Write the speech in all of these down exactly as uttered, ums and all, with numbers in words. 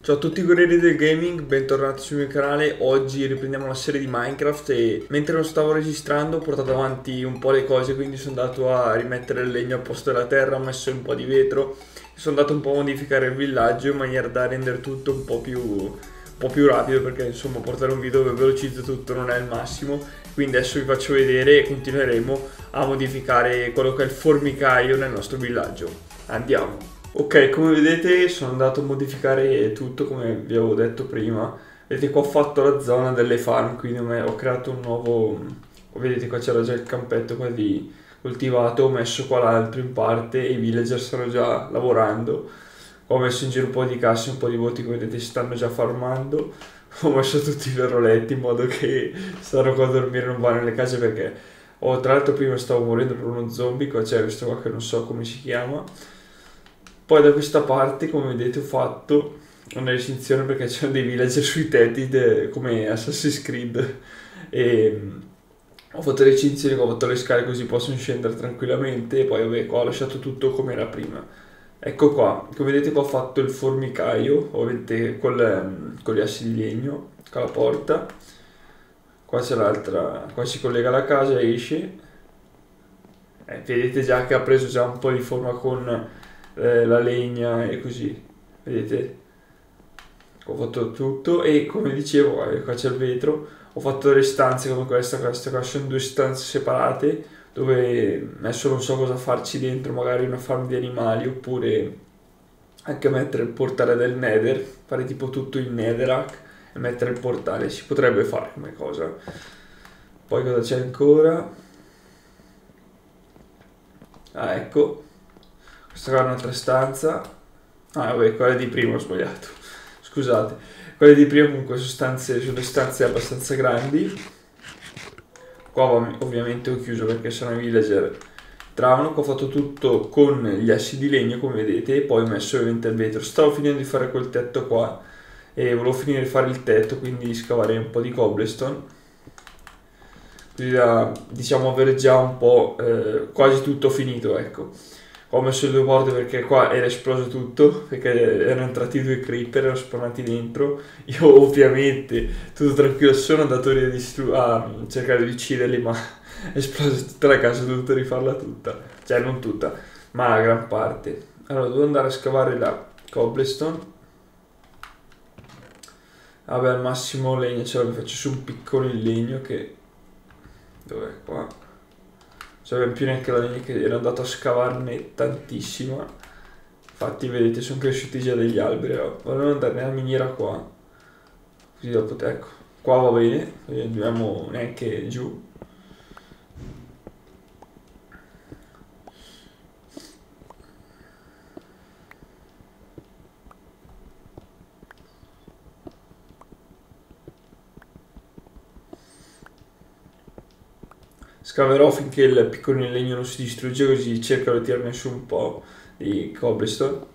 Ciao a tutti i guerrieri del gaming, bentornati sul mio canale. Oggi riprendiamo la serie di Minecraft e mentre lo stavo registrando ho portato avanti un po' le cose, quindi sono andato a rimettere il legno al posto della terra, ho messo un po' di vetro, sono andato un po' a modificare il villaggio in maniera da rendere tutto un po' più, un po' più rapido, perché insomma portare un video dove velocizzo tutto non è il massimo. Quindi adesso vi faccio vedere e continueremo a modificare quello che è il formicaio nel nostro villaggio. Andiamo! Ok, come vedete sono andato a modificare tutto come vi avevo detto prima. Vedete qua ho fatto la zona delle farm, quindi ho creato un nuovo... Vedete qua c'era già il campetto qua di coltivato, ho messo qua l'altro in parte e i villager stanno già lavorando. Ho messo in giro un po' di casse, un po' di voti, come vedete stanno già farmando. Ho messo tutti i loro letti in modo che stanno qua a dormire, non vanno nelle case perché... Oh, tra l'altro prima stavo morendo per uno zombie, qua c'è questo qua che non so come si chiama. Poi da questa parte, come vedete, ho fatto una recinzione perché c'erano dei villager sui tetti de- come Assassin's Creed e mm, ho fatto le recinzioni, ho fatto le scale così possono scendere tranquillamente e poi vabbè qua ho lasciato tutto come era prima. Ecco qua, come vedete qua ho fatto il formicaio, ovviamente col, mm, con gli assi di legno, con la porta. Qua c'è l'altra, qua si collega alla casa e esce. Eh, vedete già che ha preso già un po' di forma con eh, la legna e così, vedete? Ho fatto tutto e come dicevo, eh, qua c'è il vetro, ho fatto le stanze come questa, questa qua sono due stanze separate dove adesso non so cosa farci dentro, magari una farm di animali oppure anche mettere il portale del Nether, fare tipo tutto in Netherrack e mettere il portale, si potrebbe fare come cosa. Poi cosa c'è ancora? Ah, ecco, questa qua è un'altra stanza. Ah, vabbè, quella di prima ho sbagliato. Scusate. Quelle di prima comunque sono stanze, sono stanze abbastanza grandi. Qua ovviamente ho chiuso perché sono i villager trovano. Qua ho fatto tutto con gli assi di legno come vedete e poi ho messo ovviamente il vetro. Stavo finendo di fare quel tetto qua e volevo finire di fare il tetto, quindi scavare un po' di cobblestone così da diciamo avere già un po' eh, quasi tutto finito, ecco. Ho messo le due porte perché qua era esploso tutto, perché erano entrati due creeper, erano spawnati dentro. Io ovviamente, tutto tranquillo, sono andato a, distru- a cercare di ucciderli, ma è esplosa tutta la casa, ho dovuto rifarla tutta. Cioè, non tutta, ma la gran parte. Allora, devo andare a scavare la cobblestone. Vabbè, al massimo legno, ce la faccio su un piccolo in legno che... Dov'è qua? Non so più neanche la legna che ero andato a scavarne tantissima. Infatti vedete sono cresciuti già degli alberi. Volevo andare nella miniera qua. Così dopo ecco. Qua va bene, non andiamo neanche giù. Scaverò finché il piccolo in legno non si distrugge, così cercherò di tirarne su un po' di cobblestone.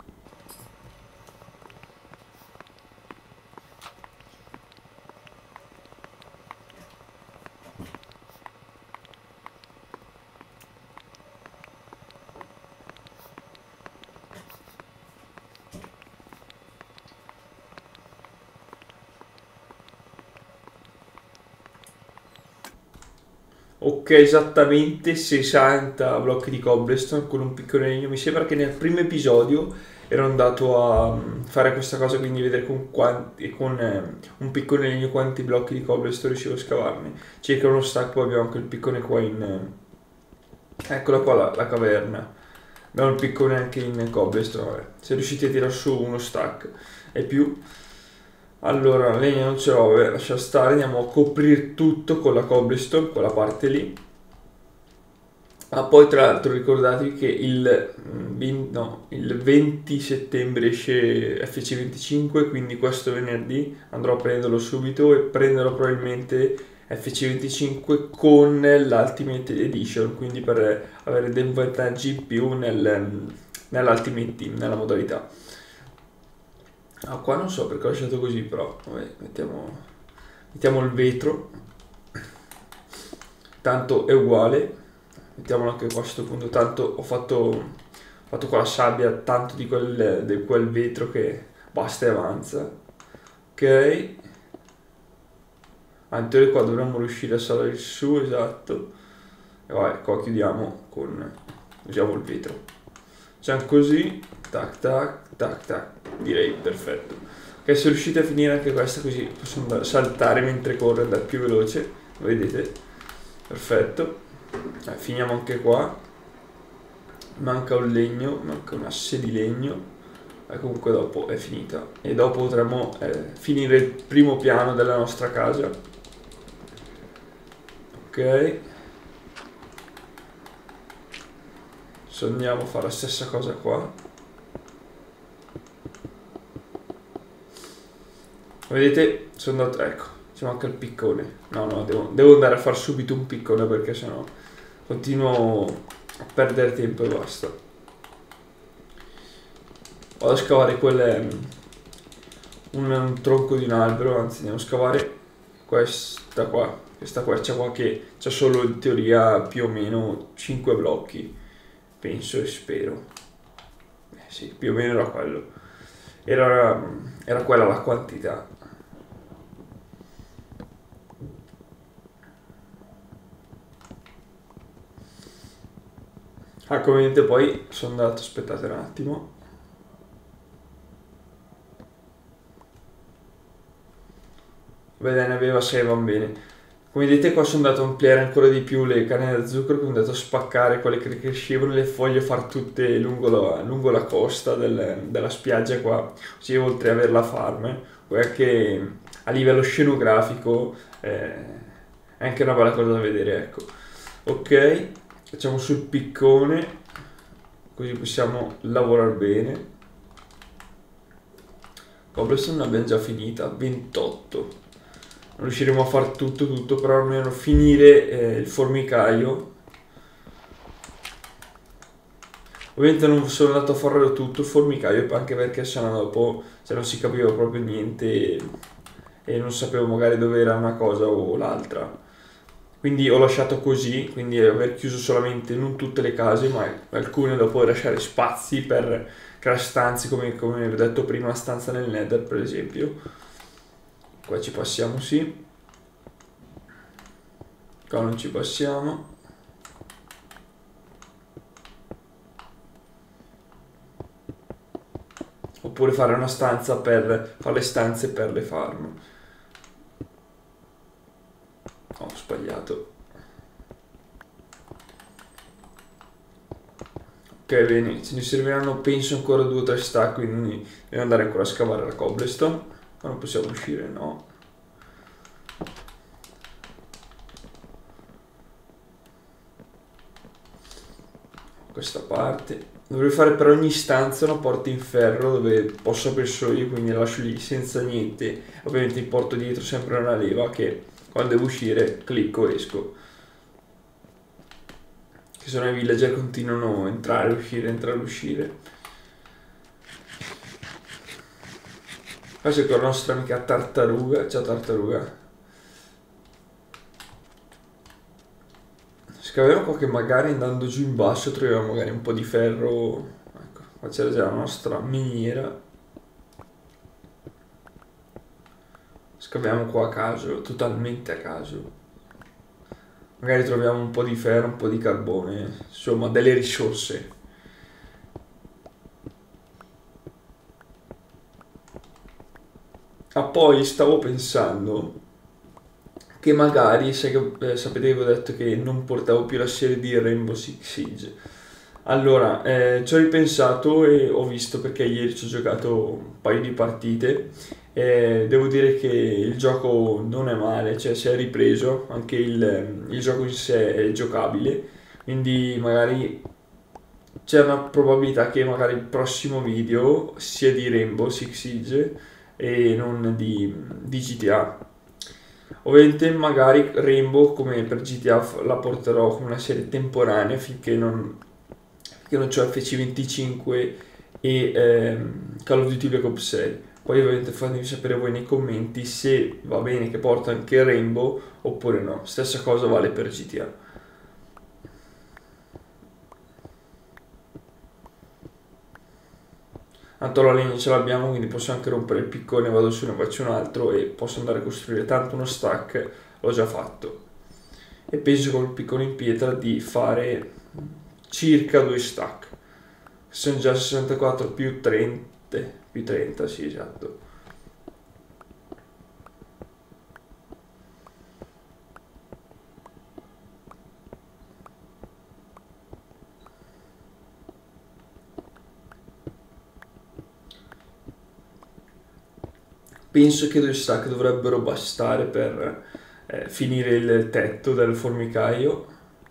Ok, esattamente sessanta blocchi di cobblestone con un piccolo legno. Mi sembra che nel primo episodio ero andato a mm, fare questa cosa, quindi vedere con, quanti, con eh, un piccolo legno quanti blocchi di cobblestone riuscivo a scavarne. Circa uno stack, poi abbiamo anche il piccone qua in... eh, eccola qua la, la caverna. Abbiamo il piccone anche in cobblestone, vabbè. Se riuscite a tirare su uno stack e più... Allora, la legna non ce l'ho, vabbè, lascia stare, andiamo a coprire tutto con la cobblestone, quella parte lì. Ah, poi tra l'altro ricordatevi che il, mm, vin- no, il venti settembre esce F C venticinque, quindi questo venerdì andrò a prenderlo subito e prenderò probabilmente F C venticinque con l'Ultimate Edition, quindi per avere dei vantaggi in più nel, nell'Ultimate Team, nella modalità. Ah, qua non so perché ho lasciato così, però vabbè, mettiamo, mettiamo il vetro, tanto è uguale, mettiamolo anche qua a questo punto, tanto ho fatto, ho fatto con la sabbia tanto di quel, di quel vetro che basta e avanza. Ok, anche qua dovremmo riuscire a salire su, esatto. E vai, qua chiudiamo con, usiamo il vetro, facciamo così, tac tac tac tac, direi perfetto. Ok, se riuscite a finire anche questa, così posso saltare mentre corro e andare più veloce, vedete, perfetto. Eh, finiamo anche qua, manca un legno, manca un asse di legno. E comunque dopo è finita e dopo potremo eh, finire il primo piano della nostra casa. Ok, se andiamo a fare la stessa cosa qua, vedete, sono andato, ecco, c'è manca il piccone. No no, devo, devo andare a fare subito un piccone perché sennò continuo a perdere tempo e basta. Vado a scavare quelle, un, un tronco di un albero, anzi andiamo a scavare questa qua, questa quercia qua che c'ha solo in teoria più o meno cinque blocchi, penso e spero. Eh sì, più o meno era quello. Era, era quella la quantità. Ah, come vedete poi sono andato, aspettate un attimo. Bene, ne aveva sei, va bene. Come vedete qua sono andato a ampliare ancora di più le canne da zucchero, quindi ho andato a spaccare quelle che crescevano, le foglie, far tutte lungo la, lungo la costa del- della spiaggia qua, così oltre ad avere la farm, poi anche a livello scenografico eh, è anche una bella cosa da vedere, ecco. Ok, facciamo sul piccone, così possiamo lavorare bene. Cobblestone l'abbiamo già finita, ventotto. Non riusciremo a fare tutto tutto, però almeno finire eh, il formicaio. Ovviamente non sono andato a farlo tutto il formicaio, anche perché sennò dopo se non si capiva proprio niente e non sapevo magari dove era una cosa o l'altra. Quindi ho lasciato così, quindi aver chiuso solamente non tutte le case, ma alcune, dopo lasciare spazi per creare stanze, come, come vi ho detto prima, la stanza nel Nether per esempio. Qua ci passiamo, sì. Qua non ci passiamo. Oppure fare una stanza per fare le stanze per le farm. Oh, ho sbagliato. Ok, bene, ce ne serviranno penso ancora due o tre stack, quindi devo andare ancora a scavare la cobblestone. Ma non possiamo uscire, no. Questa parte. Dovrei fare per ogni stanza una porta in ferro dove posso aprire solo io, quindi la lascio lì senza niente. Ovviamente porto dietro sempre una leva che quando devo uscire clicco e esco. Che se no i villager continuano a entrare, uscire, entrare, uscire. Qua c'è con la nostra amica tartaruga. Ciao tartaruga. Scaviamo qua che magari andando giù in basso troviamo magari un po' di ferro. Ecco, qua c'era già la nostra miniera. Scaviamo qua a caso, totalmente a caso. Magari troviamo un po' di ferro, un po' di carbone, insomma delle risorse. Ah, poi stavo pensando che magari, sai che, eh, sapete che vi ho detto che non portavo più la serie di Rainbow Six Siege. Allora, eh, ci ho ripensato e ho visto, perché ieri ci ho giocato un paio di partite e devo dire che il gioco non è male, cioè si è ripreso, anche il, il gioco in sé è giocabile, quindi magari c'è una probabilità che magari il prossimo video sia di Rainbow Six Siege e non di, di G T A. Ovviamente magari Rainbow come per G T A f- la porterò come una serie temporanea finché non, finché non c'ho F C venticinque e ehm, Call of Duty Black Ops sei. Poi ovviamente fatemi sapere voi nei commenti se va bene che porto anche Rainbow oppure no. Stessa cosa vale per G T A. Tanto la legna ce l'abbiamo, quindi posso anche rompere il piccone, vado su, ne faccio un altro e posso andare a costruire. Tanto uno stack l'ho già fatto. E penso con il piccone in pietra di fare circa due stack. Sono già sessantaquattro più trenta, più trenta, sì, esatto. Penso che due stack dovrebbero bastare per eh, finire il tetto del formicaio.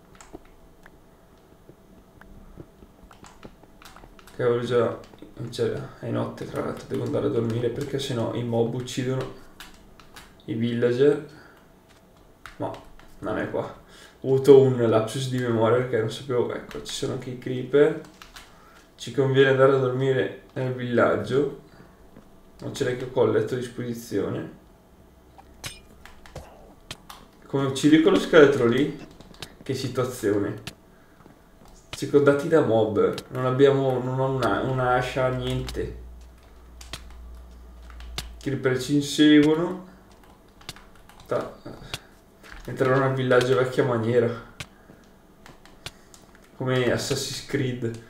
Cavolo, già, già è notte, tra l'altro devo andare a dormire perché sennò i mob uccidono i villager. No, non è qua. Ho avuto un lapsus di memoria perché non sapevo. Ecco, ci sono anche i creeper. Ci conviene andare a dormire nel villaggio. Non ce l'hai che ho il letto a disposizione. Come uccidi quello scheletro lì? Che situazione. Circondati da mob. Non abbiamo. Non ho una, una ascia, niente. I creeper ci inseguono. Ta. Entrerò nel villaggio vecchia maniera. Come Assassin's Creed.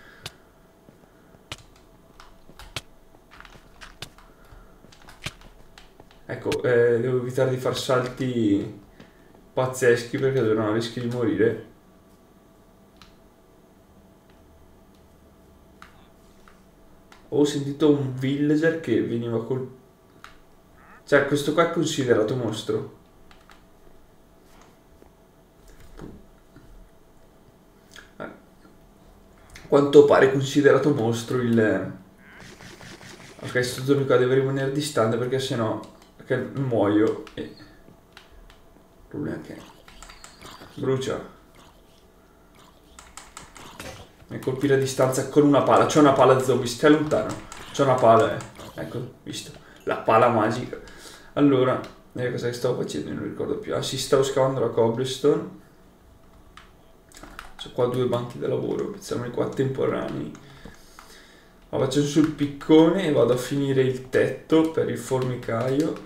Ecco, eh, devo evitare di far salti pazzeschi perché non rischi di morire. Ho sentito un villager che veniva col... Cioè, questo qua è considerato mostro. Eh. Quanto pare considerato mostro il... Ok, sto torno qua, devo rimanere distante perché sennò... Perché muoio e... Il problema è che... Brucia. Mi colpire a distanza con una pala. C'è una pala zombie, stai lontano. C'è una pala, eh. Ecco, visto. La pala magica. Allora, eh, cosa stavo facendo? Non ricordo più. Ah, sì, stavo scavando la cobblestone. C'ho qua due banchi da lavoro. Siamo qua temporanei. La faccio sul piccone e vado a finire il tetto per il formicaio.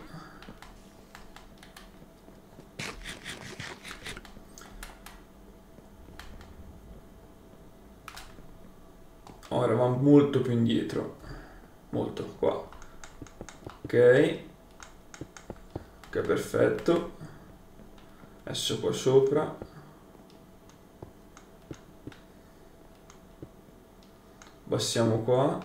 Oh, eravamo molto più indietro. Molto, qua. Ok. Ok, perfetto. Adesso qua sopra. Passiamo qua.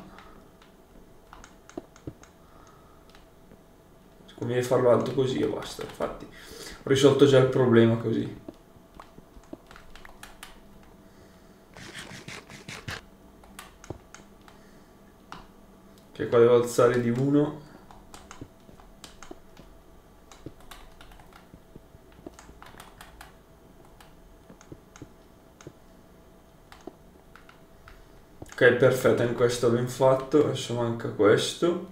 Conviene farlo alto così e basta. Infatti ho risolto già il problema così. Che qua devo alzare di uno. Ok, perfetto, in questo ben fatto. Adesso manca questo.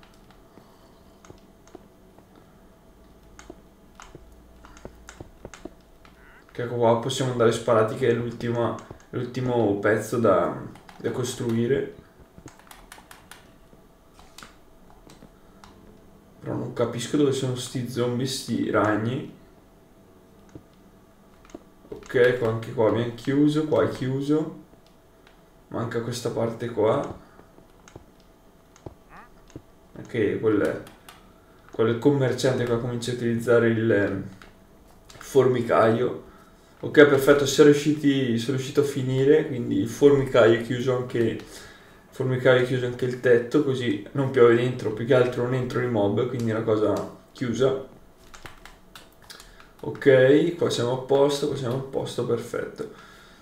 Che qua possiamo andare sparati, che è l'ultimo pezzo da, da costruire. Però non capisco dove sono sti zombie, sti ragni. Ok, qua anche qua abbiamo chiuso, qua è chiuso. Manca questa parte qua. Ok, quel è, quel è il commerciante che comincia a utilizzare il formicaio. Ok, perfetto, siamo riusciti, sono riuscito a finire, quindi il formicaio è chiuso anche, il formicaio è chiuso anche il tetto, così non piove dentro, più che altro non entro i mob, quindi è una cosa chiusa. Ok, qua siamo a posto, qua siamo a posto, perfetto.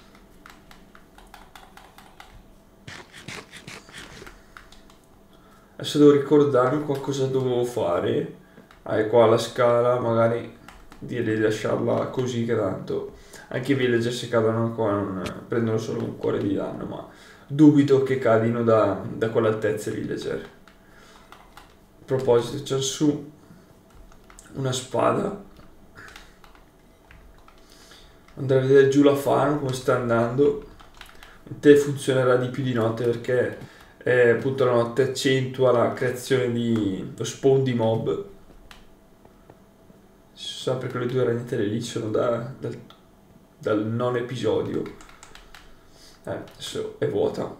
Adesso devo ricordarmi qua cosa dovevo fare. Ah, è qua la scala, magari direi di lasciarla così, che tanto anche i villager se cadono qua non prendono solo un cuore di danno, ma dubito che cadino da, da quell'altezza i villager. A proposito, c'è su una spada. Andrei a vedere giù la farm come sta andando. Te funzionerà di più di notte perché eh, appunto la notte accentua la creazione di lo spawn di mob. Si sa perché le due ragnatele lì sono da, dal, dal non episodio. Eh, adesso è vuota.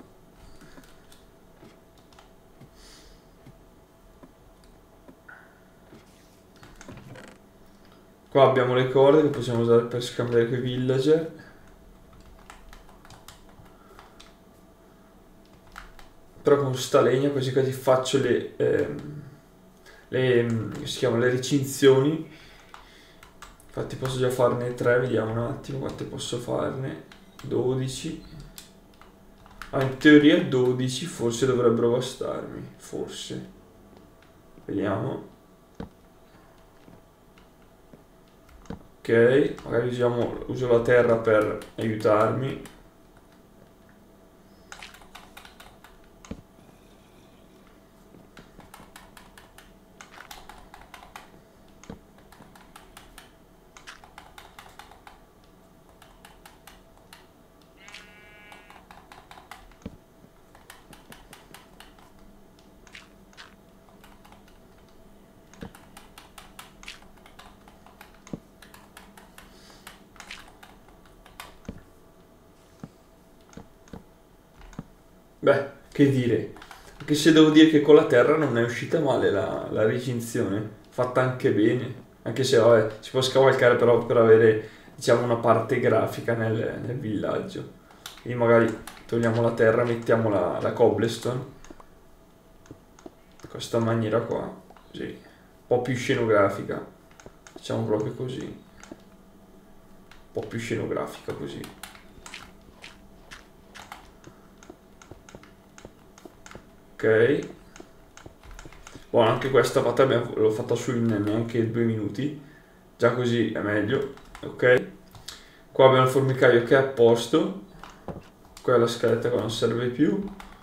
Qua abbiamo le corde che possiamo usare per scambiare con i villager. Però con sta legna così quasi faccio le, ehm, le, che si chiamano, le recinzioni. Infatti posso già farne tre, vediamo un attimo quante posso farne. dodici. Ah, in teoria dodici forse dovrebbero bastarmi, forse. Vediamo. Ok, magari usiamo, uso la terra per aiutarmi. Beh, che dire. Anche se devo dire che con la terra non è uscita male la, la recinzione. Fatta anche bene. Anche se, vabbè, si può scavalcare però per avere, diciamo, una parte grafica nel, nel villaggio. Quindi magari togliamo la terra, mettiamo la, la cobblestone. In questa maniera qua. Così. Un po' più scenografica. Diciamo proprio così. Un po' più scenografica così. Ok. Buono, anche questa fatta abbiamo- l'ho fatta su in neanche due minuti. Già così è meglio. Ok. Qua abbiamo il formicaio che è a posto. Qua è la scaletta che non serve più.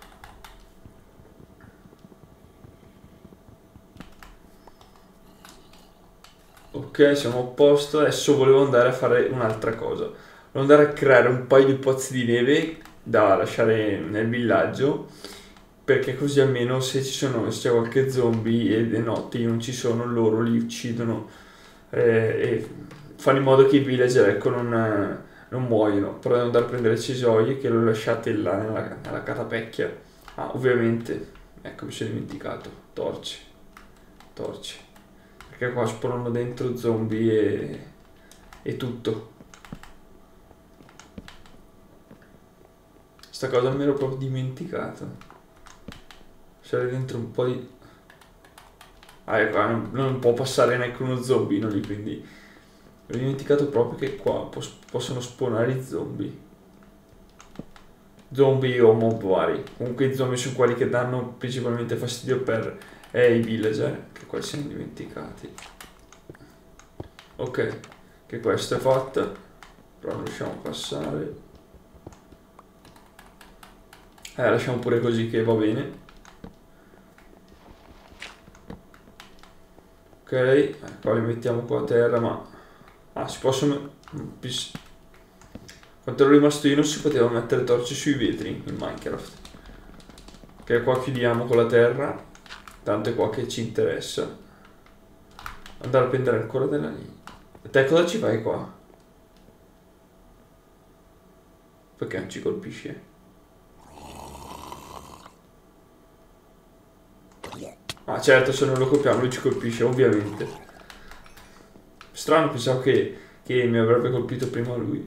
Ok, siamo a posto. Adesso volevo andare a fare un'altra cosa. Volevo andare a creare un paio di pozzi di neve da lasciare nel villaggio. Perché così almeno se ci sono, se c'è qualche zombie e le notti non ci sono, loro li uccidono eh, e fanno in modo che i villager, ecco, non, eh, non muoiono. Però devo andare a prendere cesoie che le ho lasciate là nella, nella catapecchia. Ah, ovviamente, ecco, mi sono dimenticato. Torce, torce. Perché qua spawnano dentro zombie e, e tutto. Sta cosa me l'ero proprio dimenticato. C'era dentro un po' di... Ah, ecco, non, non può passare neanche uno zombino lì, quindi... Ho dimenticato proprio che qua pos- possono spawnare i zombie. Zombie o mob vari. Comunque i zombie sono quelli che danno principalmente fastidio per eh, i villager, che qua siamo dimenticati. Ok, che questa è fatta. Però non riusciamo a passare. Eh, lasciamo pure così che va bene. Ok, qua li mettiamo qua a terra, ma... Ah, si possono... Quando ero rimasto io non si poteva mettere torce sui vetri in Minecraft. Ok, qua chiudiamo con la terra. Tanto è qua che ci interessa. Andare a prendere ancora della linea. E te cosa ci fai qua? Perché non ci colpisce? Ah certo, se non lo colpiamo lui ci colpisce, ovviamente. Strano, pensavo che, che mi avrebbe colpito prima lui.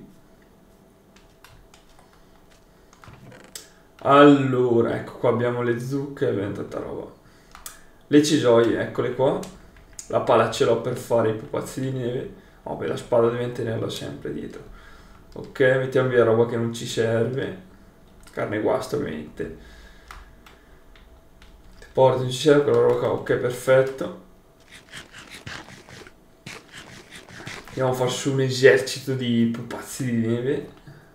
Allora, ecco qua abbiamo le zucche, abbiamo tanta roba. Le cesoie, eccole qua. La pala ce l'ho per fare i pupazzi di neve. Oh, beh, la spada devo tenerla sempre dietro. Ok, mettiamo via roba che non ci serve. Carne guasta, ovviamente. Porta, non ci serve quella roba qua. Ok, perfetto. Andiamo a far su un esercito di pupazzi di neve.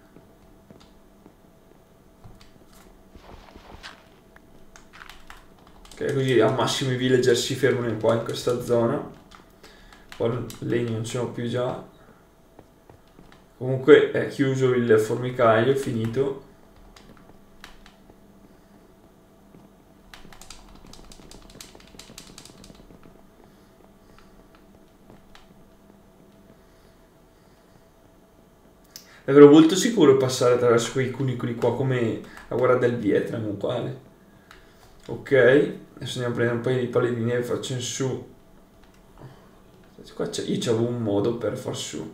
Ok, così al massimo i villager si fermano qua in questa zona. Poi legni non sono più già. Comunque è chiuso il formicaio, è finito. ero molto sicuro di passare attraverso quei cunicoli qua come la guerra del Vietnam uguale. Ok, adesso andiamo a prendere un paio di palle di neve, faccio in su. Qua io c'avevo un modo per far su.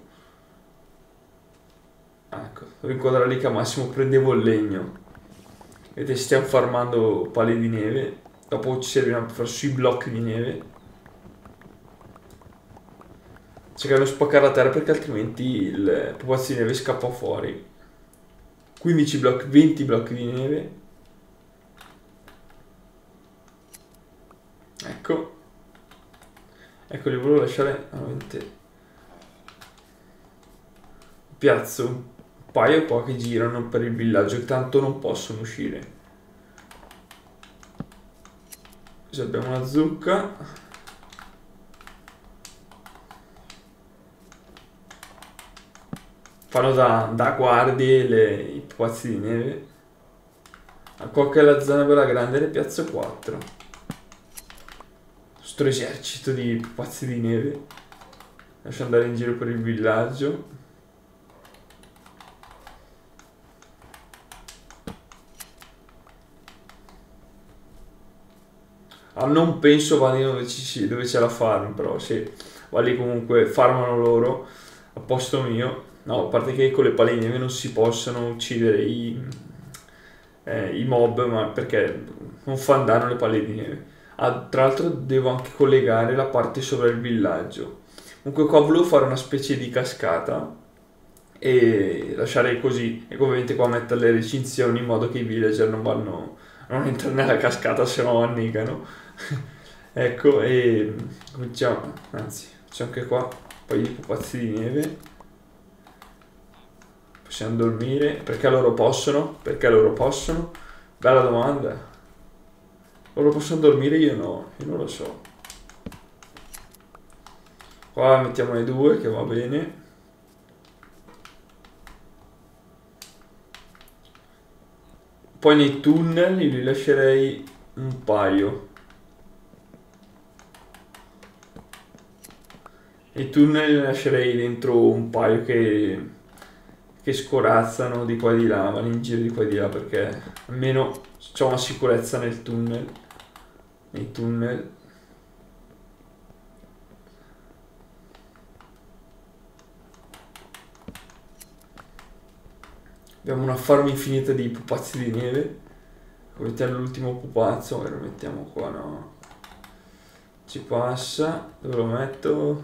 Ecco, devo inquadrare lì che al massimo prendevo il legno. Vedete, stiamo farmando palle di neve. Dopo ci serviranno per fare sui blocchi di neve. Cercare di spaccare la terra perché altrimenti il pupazzo di neve scappa fuori. quindici blocchi, venti blocchi di neve. Ecco. Ecco, li volevo lasciare veramente. Piazzo un paio qua che girano per il villaggio, che tanto non possono uscire. Così abbiamo una zucca. Fanno da, da guardie le, i pupazzi di neve. A qua che è la zona bella grande ne piazzo quattro. Sto esercito di pupazzi di neve. Lascio andare in giro per il villaggio. Ah, non penso vadino dove, ci, dove c'è la farm, però sì, va lì comunque, farmano loro a posto mio. No, a parte che con le palle di neve non si possono uccidere i, eh, i mob, ma perché non fanno danno le palle di neve. Ah, tra l'altro devo anche collegare la parte sopra il villaggio. Comunque qua volevo fare una specie di cascata e lasciare così, e ovviamente qua mettere le recinzioni in modo che i villager non vanno, non entrano nella cascata se no annegano. Ecco, e cominciamo, anzi, c'è anche qua un paio di pupazzi di neve. Possiamo dormire, perché loro possono? Perché loro possono? Bella domanda. Loro possono dormire, io no, io non lo so. Qua mettiamone due che va bene. Poi nei tunnel li lascerei un paio. Nei tunnel li lascerei dentro un paio che, che scorazzano di qua e di là, vanno in giro di qua e di là perché almeno c'è una sicurezza nel tunnel. Nei tunnel. Abbiamo una farm infinita di pupazzi di neve. Mettiamo l'ultimo pupazzo, magari lo mettiamo qua, no? Ci passa. Dove lo metto?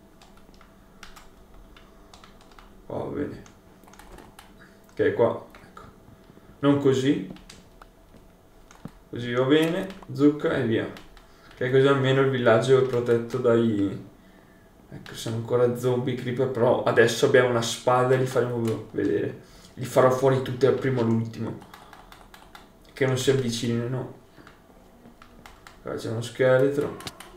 Qua va bene. Ok, qua. Ecco. Non così. Così va bene. Zucca e via. Ok, così almeno il villaggio è protetto dai... Ecco, sono ancora zombie creeper, però adesso abbiamo una spada e li faremo vedere. Li farò fuori tutti al primo all'ultimo. Che non si avvicinino. Qua c'è uno scheletro.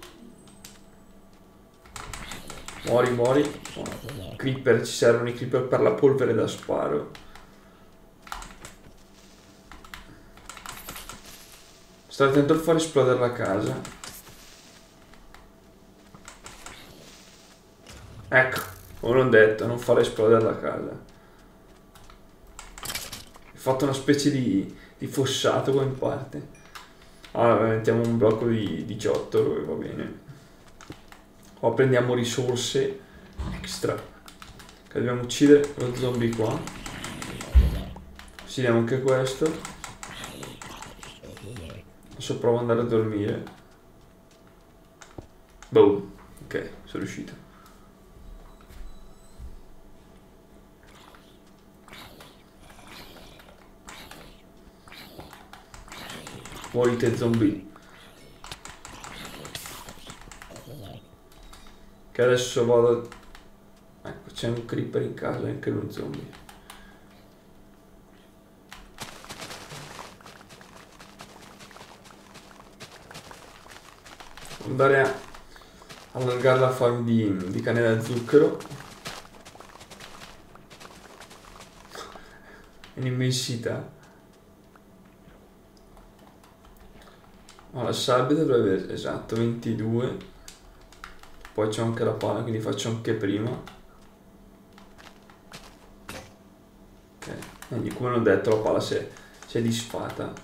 Muori, muori. Creeper, ci servono i creeper per la polvere da sparo. Stai attento a far esplodere la casa. Ecco, come l'ho detto, non fare esplodere la casa. Ho fatto una specie di, di fossato qua in parte. Allora mettiamo un blocco di diciotto dove va bene. Qua prendiamo risorse extra che dobbiamo uccidere lo zombie qua. Uccidiamo anche questo. Adesso provo ad andare a dormire. Boom. Ok, sono riuscito. Morite zombie. Che adesso vado. Ecco, c'è un creeper in casa e anche uno zombie. Andare a allargare la farm di, di canne da zucchero. Un'immensità. Oh, la sabbia dovrebbe avere, esatto, ventidue. Poi c'è anche la pala, quindi faccio anche prima. Quindi come ho detto la palla si è, si è disfatta.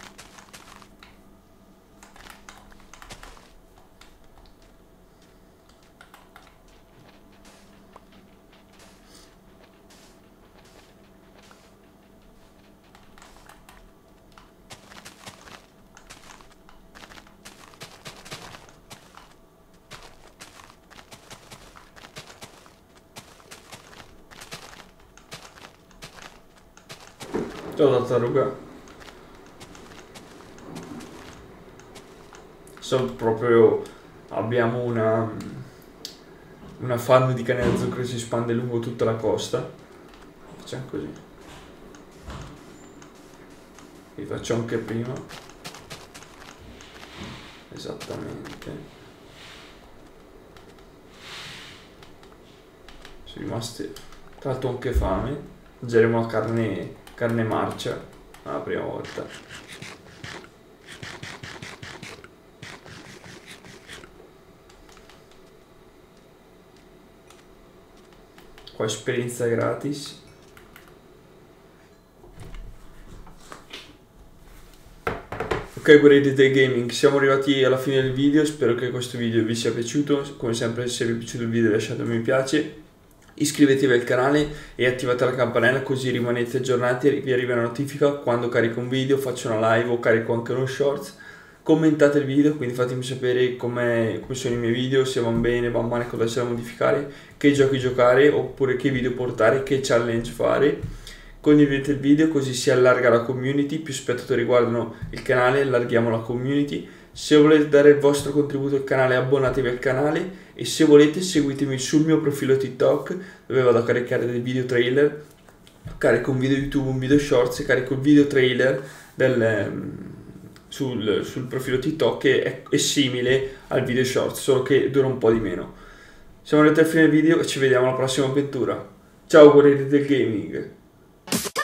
Ciao tartaruga. So proprio abbiamo una una farm di canne da zucchero che si spande lungo tutta la costa. Facciamo così. Vi faccio anche prima. Esattamente. Sono rimasti tra l'altro anche fame. Mangeremo la carne carne marcia la prima volta. Qua esperienza gratis. Ok guerrieri del gaming, siamo arrivati alla fine del video, spero che questo video vi sia piaciuto. Come sempre, se vi è piaciuto il video lasciate un mi piace, iscrivetevi al canale e attivate la campanella così rimanete aggiornati e vi arriva una notifica quando carico un video, faccio una live o carico anche uno shorts. Commentate il video, quindi fatemi sapere come sono i miei video, se vanno bene, vanno male, cosa c'è da modificare, che giochi giocare oppure che video portare, che challenge fare. Condividete il video così si allarga la community, più spettatori guardano il canale, allarghiamo la community. Se volete dare il vostro contributo al canale abbonatevi al canale e se volete seguitemi sul mio profilo TikTok dove vado a caricare dei video trailer, carico un video YouTube, un video shorts e carico il video trailer del... Sul, sul profilo TikTok che è, è simile al video short, solo che dura un po' di meno. Siamo arrivati alla fine del video e ci vediamo alla prossima avventura. Ciao guerrieri del gaming!